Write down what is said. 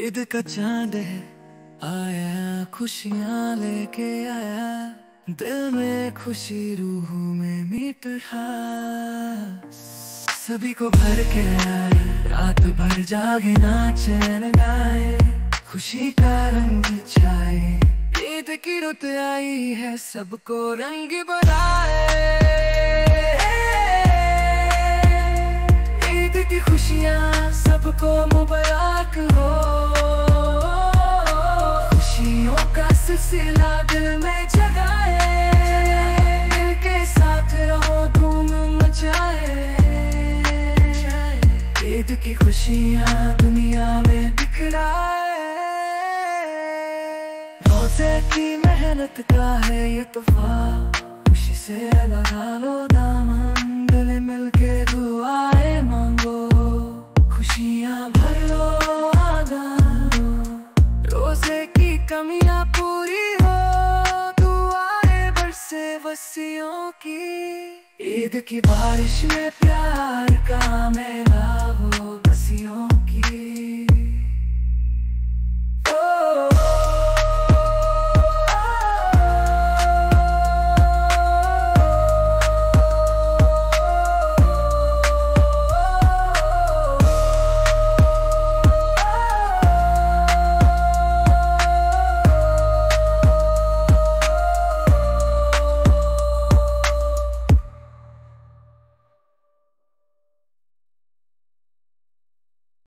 ईद का चांद है आया, खुशियाँ लेके आया, दिल में खुशी रूह में मिठास सभी को भर के आए, रात भर जागे नाचे गाए, खुशी का रंग छाए। ईद की रुत आई है, सबको रंग बनाए। ईद की खुशियाँ सबको मुबारक हो, खुशियों का सिलसिला दिल में जगाए, दिल के साथ रहो धूम मचाए। ईद की खुशियाँ दुनिया में बिखराए, रोज़े की मेहनत का है ये तोहफा, खुशी से लगा लो दामन, गले मिलके दुआएं मांगो, खुशियाँ भर लो आगानो, रोज़े की कमियाँ पूरी हो, दुआएं बरसे वसियों की। ईद की बारिश में प्यार